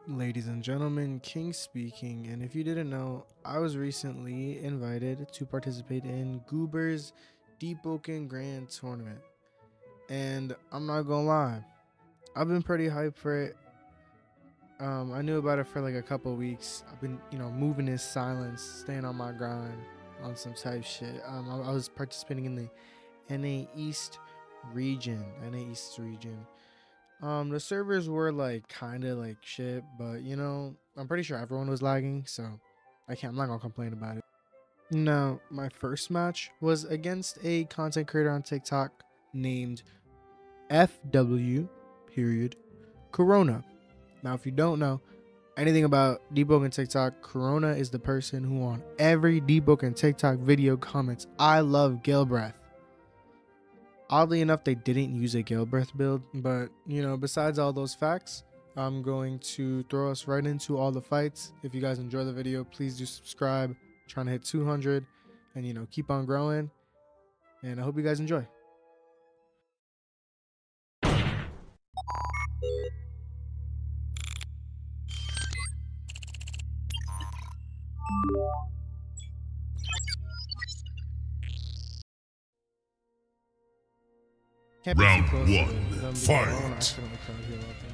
Ladies and gentlemen, King speaking, and if you didn't know, I was recently invited to participate in Goober's Deepwoken Grand Tournament. And I'm not gonna lie, I've been pretty hyped for it. I knew about it for like a couple weeks. I've been, moving in silence, staying on my grind on some type shit. I was participating in the NA East region. The servers were like kind of like shit, but I'm pretty sure everyone was lagging, so I'm not gonna complain about it. Now, my first match was against a content creator on TikTok named FW period Corona. Now, if you don't know anything about Deepwoken TikTok, Corona is the person who on every Deepwoken TikTok video comments, "I love Gale Breath." Oddly enough, they didn't use a Gale Breath build, but besides all those facts, I'm going to throw us right into all the fights. If you guys enjoy the video, please do subscribe. I'm trying to hit 200 and keep on growing. And I hope you guys enjoy. Can't be too close to them because I don't wanna accidentally crowd heal up there.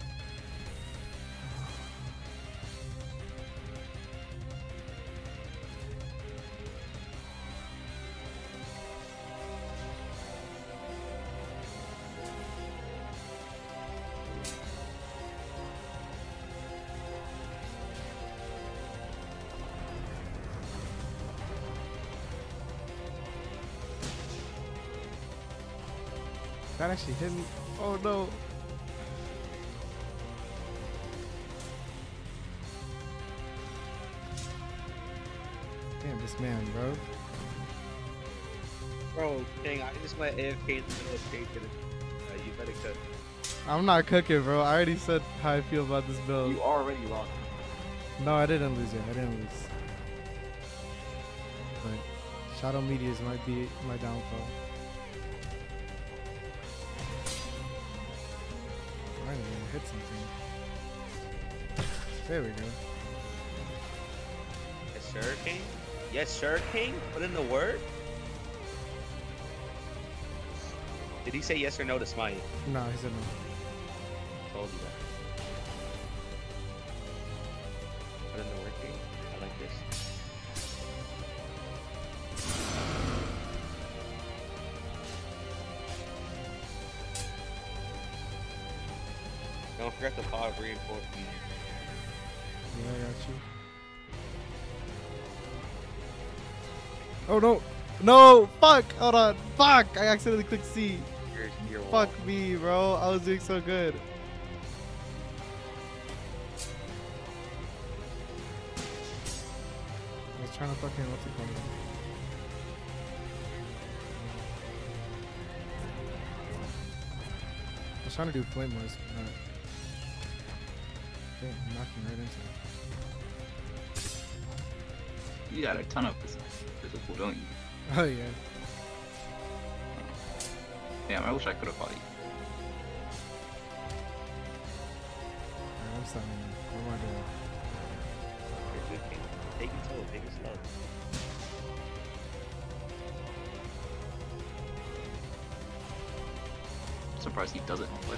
That actually hit me. Oh no. Damn, this man, bro. Bro, dang, I just went AFK in the middle of taking it. You better cook. I'm not cooking, bro. I already said how I feel about this build. You already lost. No, I didn't lose yet. I didn't lose. But Shadow Meteors might be my downfall. I didn't even hit something. There we go. Yes, sir, King. Yes, sir, King. Put in the word. Did he say yes or no to Smite? No, he said no. Told you that. Put in the word, King. I like this. Don't forget the pod reinforcement. Yeah, I got you. Oh no! No! Fuck! Hold on! Fuck! I accidentally clicked C. Your Fuck me, bro. I was doing so good. I was trying to fucking what's it called? I was trying to do flame wars. Damn, I'm knocking right into it. You got a ton of physical, don't you? Oh yeah. Damn, I wish I could have fought you. Alright, I'm starting. What am I doing? You're good, King. Take it slow. Take it slow. I'm surprised he doesn't like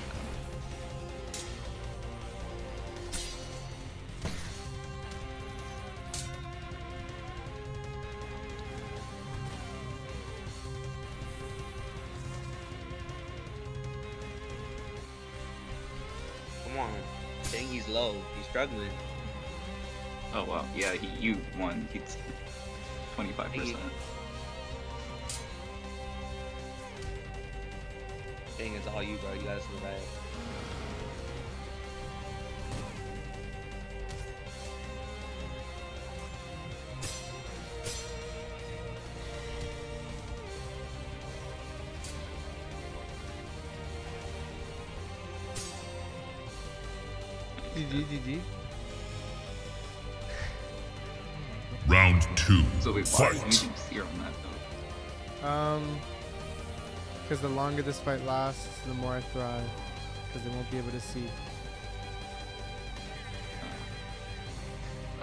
Come on. Dang, he's low. He's struggling. Oh wow, yeah, you won. He's 25%. Dang, it's all you, bro. You gotta survive. GG. Round 2. So wait, why did you do seer on that though? Because the longer this fight lasts, the more I thrive. Because they won't be able to see.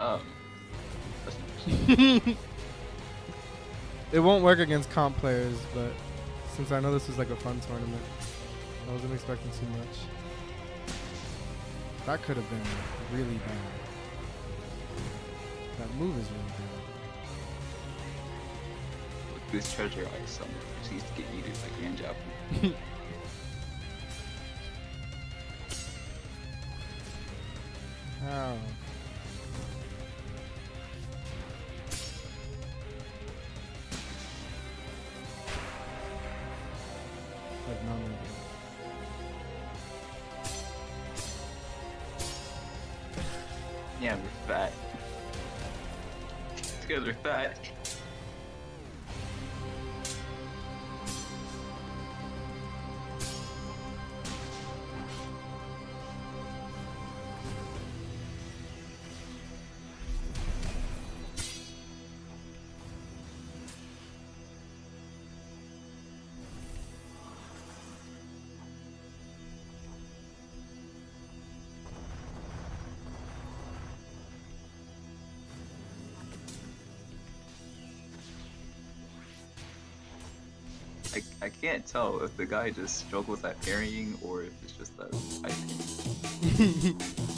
That's not It won't work against comp players, but since I know this was like a fun tournament, I wasn't expecting too much. That could have been really bad. That move is really bad. With this treasure ice summon, she used to get eaten like Grand Japan. How? Like none of it. Yeah, we're fat. These guys are fat. I can't tell if the guy just struggles at parrying or if it's just that I think.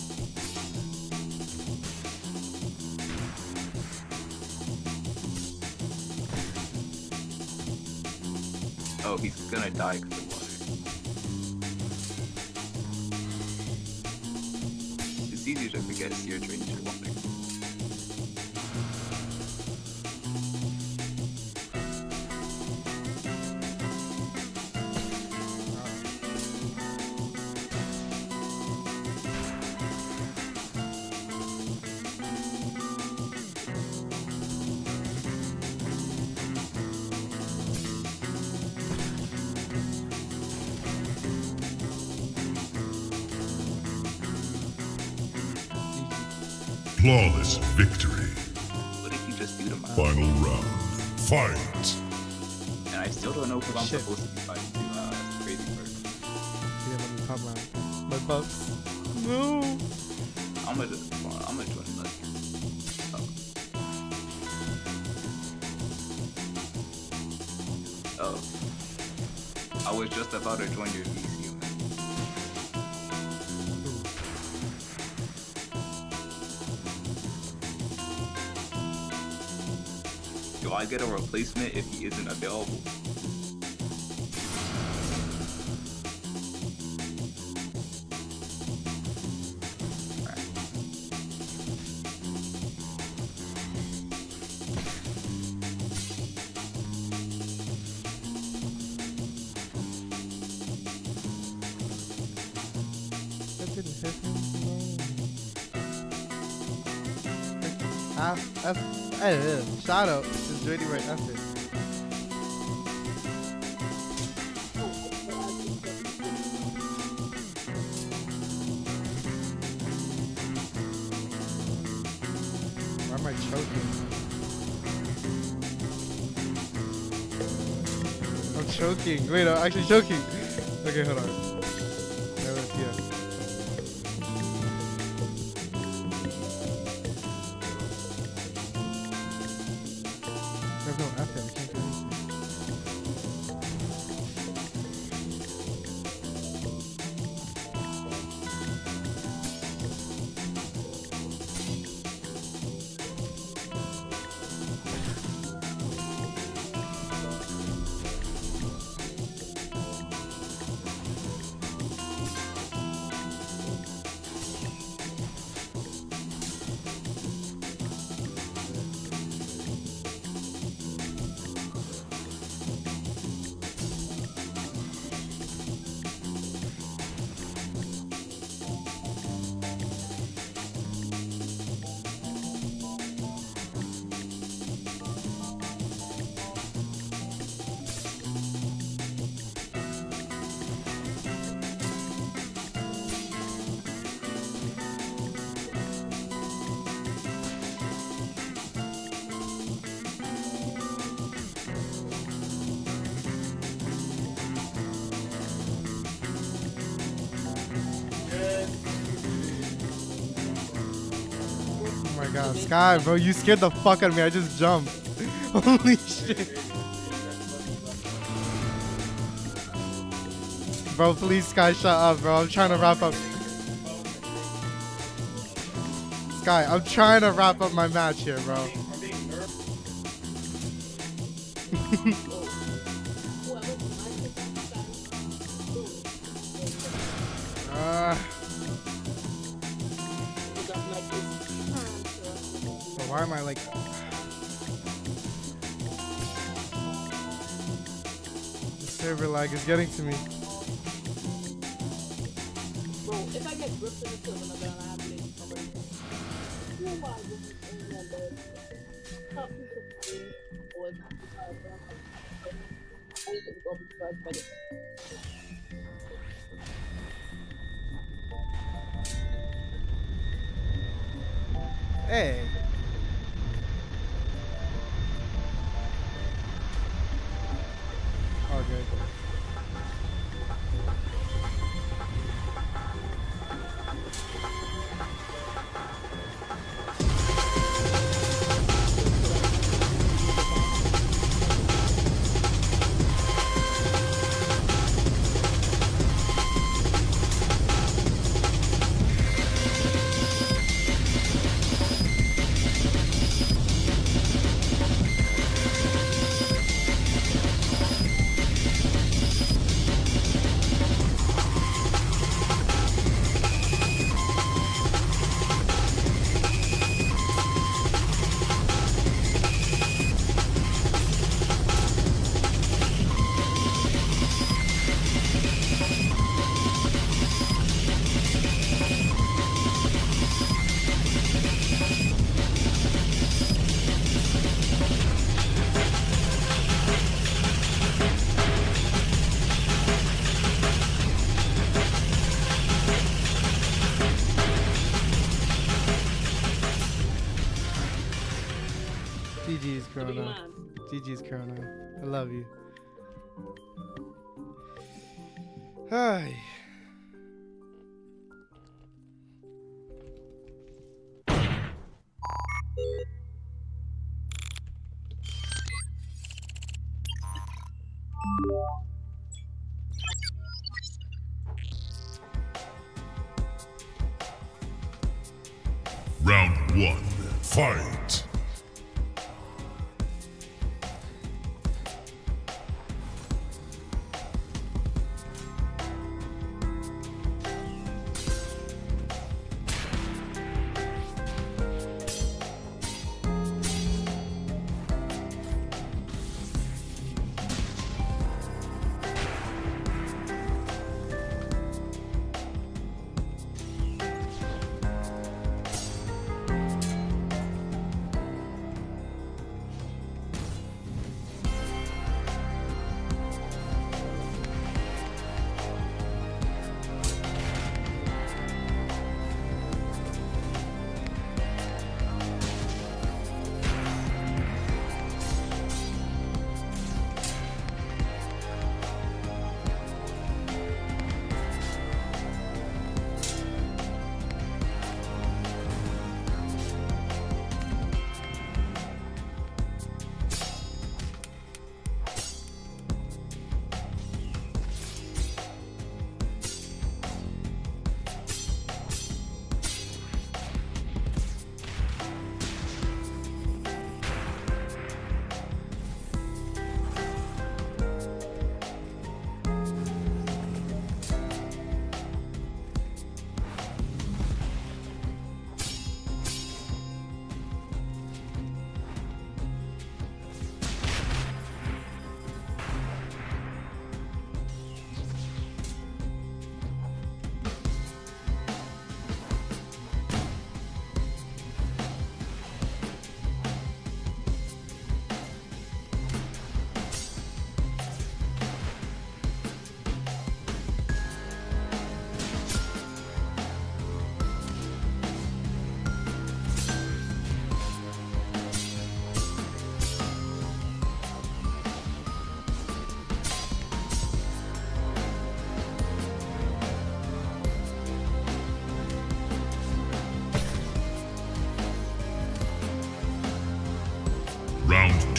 Oh, he's gonna die because of water. It's easy to forget seer drains your water. Flawless victory. What did you just do to my Final round. Fight. And I still don't know if I'm Shit. supposed to be fighting crazy person. Yeah, let me top round. My buffs. No. I'm gonna join like oh. I was just about to join your VC. Do I get a replacement if he isn't available? That didn't hit him. Shout out. Just joining right after. Why am I choking? I'm choking. Wait, I'm actually choking. Okay, hold on. There it is, yeah. There's no F there. I can't do anything. god, Sky, bro, you scared the fuck out of me. I just jumped. Holy shit. Bro, please, Sky, shut up, bro. I'm trying to wrap up. Sky, I'm trying to wrap up my match here, bro. Why am I like... The server lag is getting to me. Bro, if I get gripped in the server, I'm gonna have to make somebody. Oh my goodness, top piece of food, or it's I need to go subscribe by this. Hey. Oh, good. GG's Corona. GG's Corona. I love you. Hi. Round 1. Fight.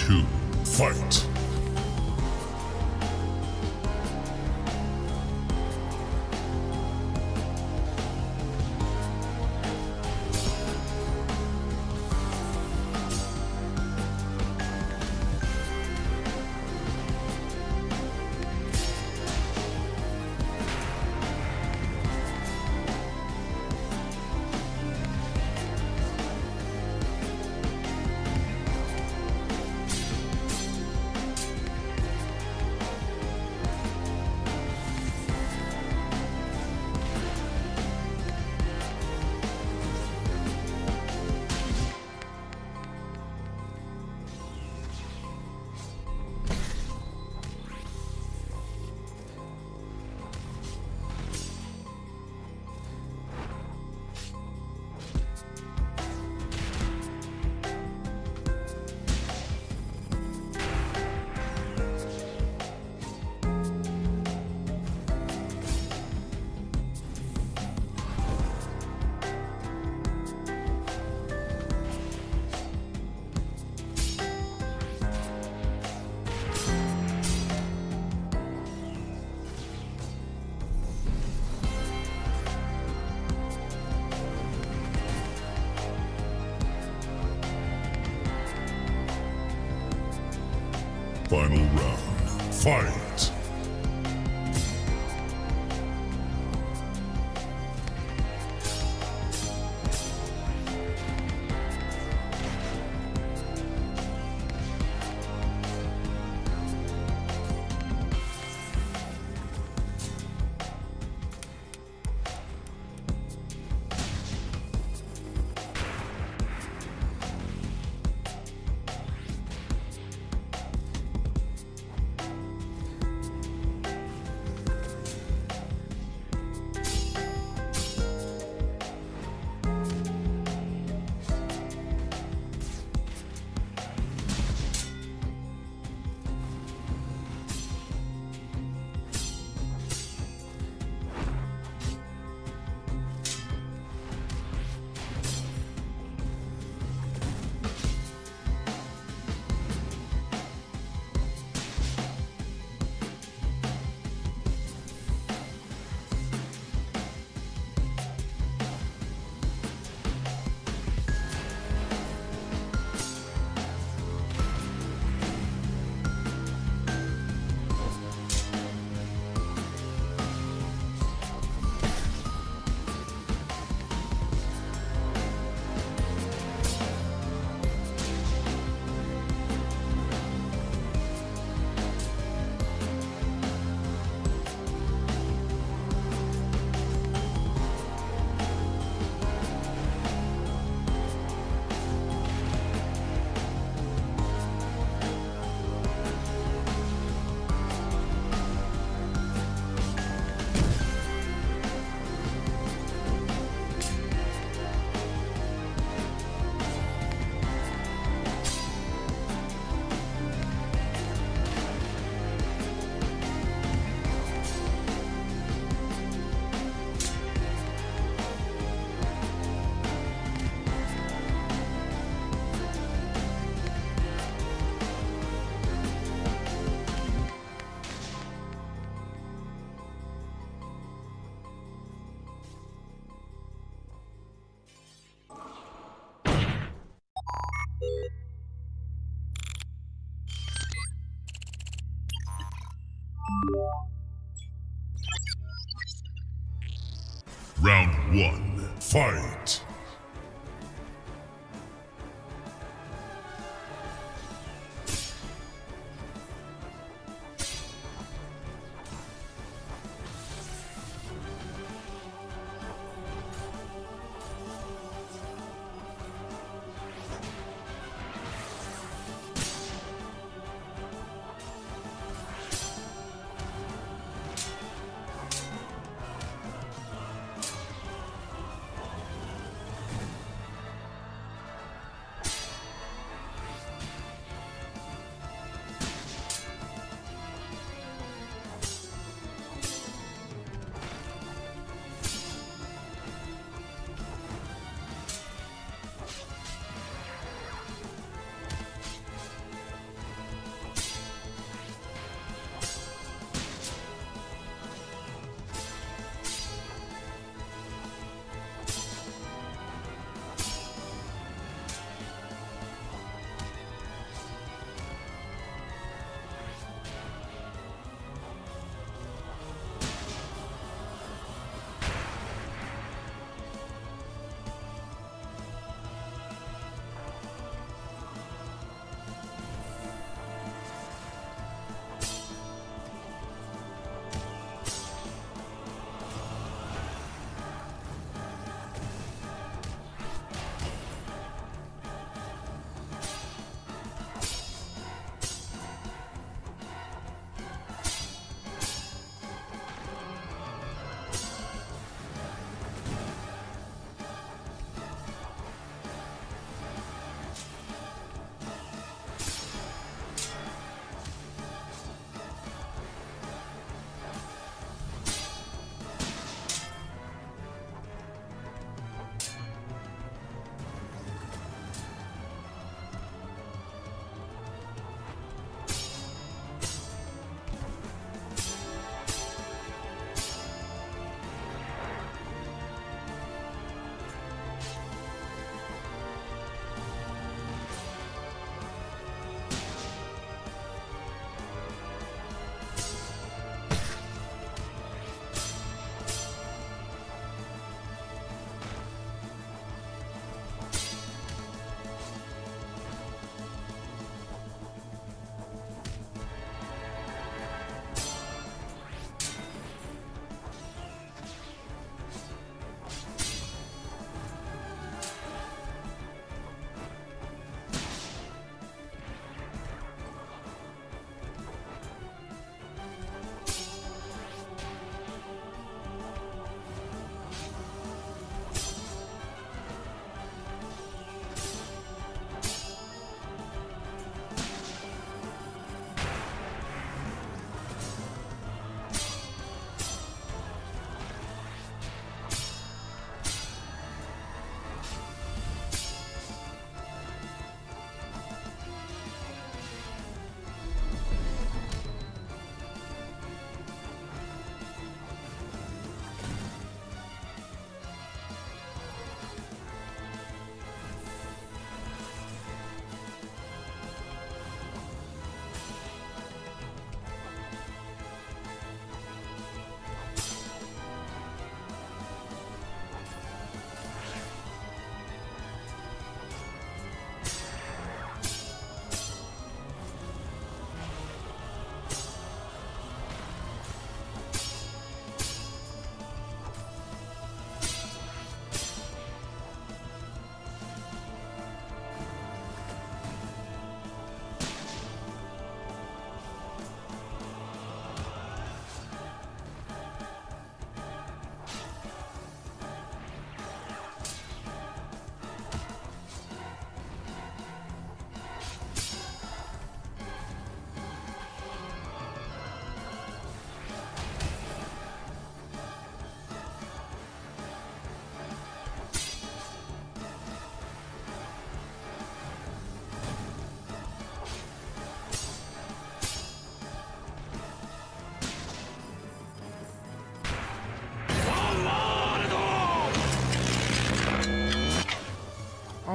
2, fight! Final round, fight! Round 1, fight!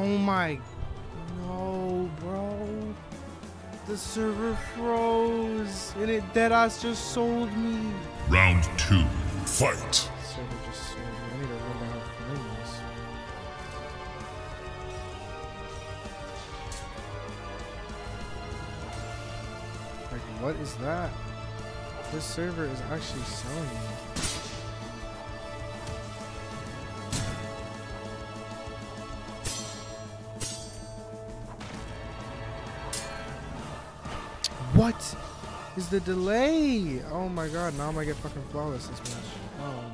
Oh my. No, bro. The server froze. And it deadass just sold me. Round 2. Fight. The server just sold me. I need to remember how to find this. Like, what is that? This server is actually selling me. What is the delay? Oh my god, now I'm gonna get fucking flawless this match. Oh.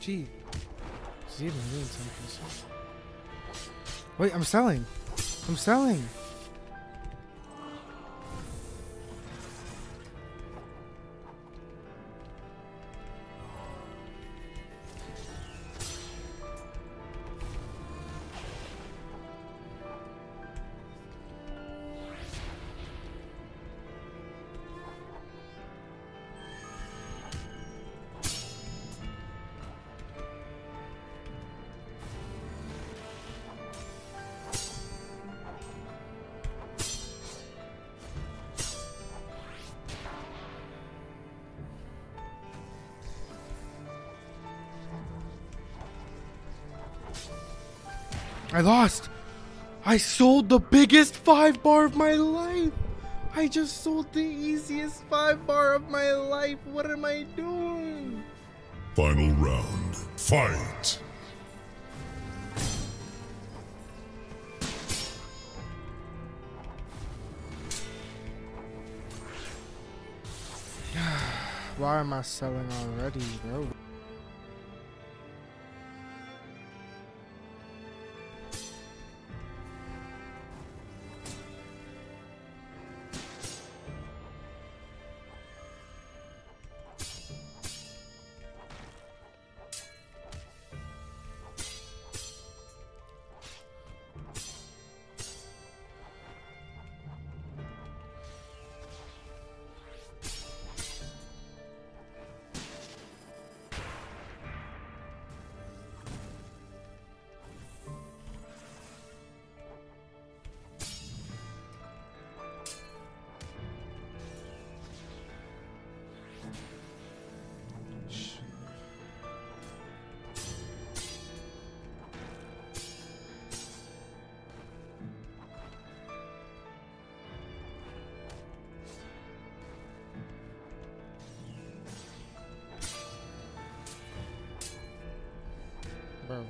cheat. She's even doing something. Wait, I'm selling. I'm selling. I lost. I sold the biggest 5-bar of my life. I just sold the easiest 5-bar of my life. What am I doing? Final round. Fight! Why am I selling already, bro? Bro.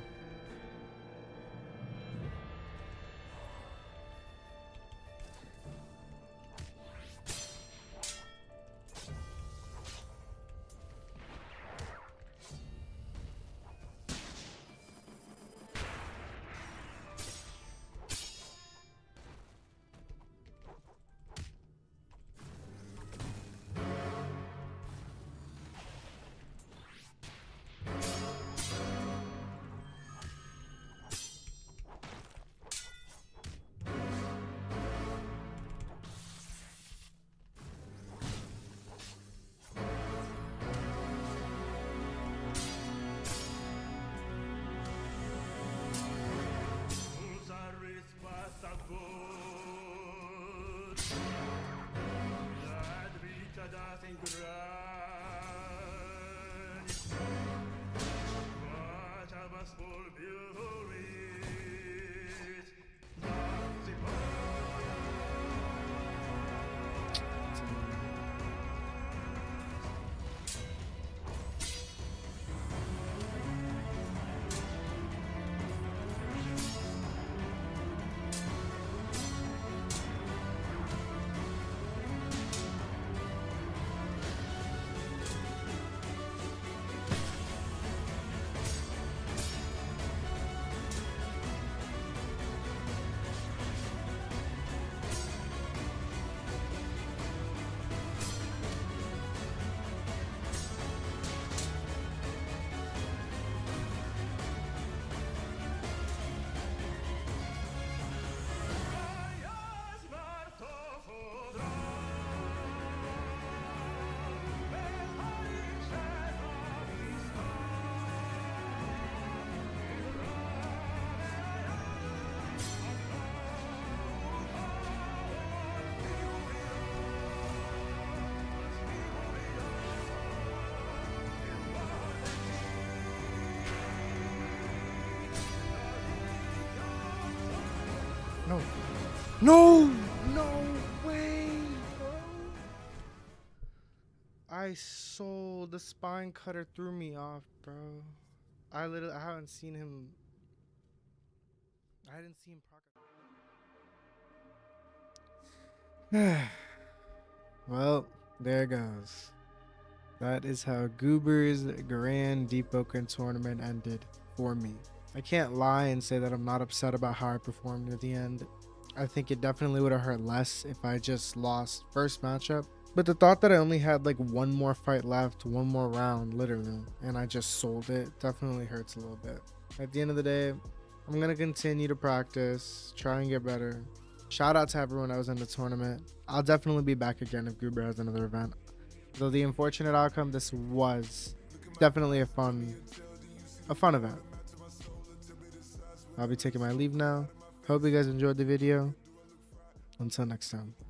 No. No! No way, bro. I sold the spine cutter threw me off, bro. I haven't seen him. I didn't see him proc. Well, there it goes. That is how Goober's Grand Deepwoken tournament ended for me. I can't lie and say that I'm not upset about how I performed at the end. I think it definitely would have hurt less if I just lost first matchup. But the thought that I only had like one more fight left, one more round literally, and I just sold it definitely hurts a little bit. At the end of the day, I'm going to continue to practice, try and get better. Shout out to everyone that was in the tournament. I'll definitely be back again if Goober has another event. Though the unfortunate outcome, this was definitely a fun event. I'll be taking my leave now. Hope you guys enjoyed the video. Until next time.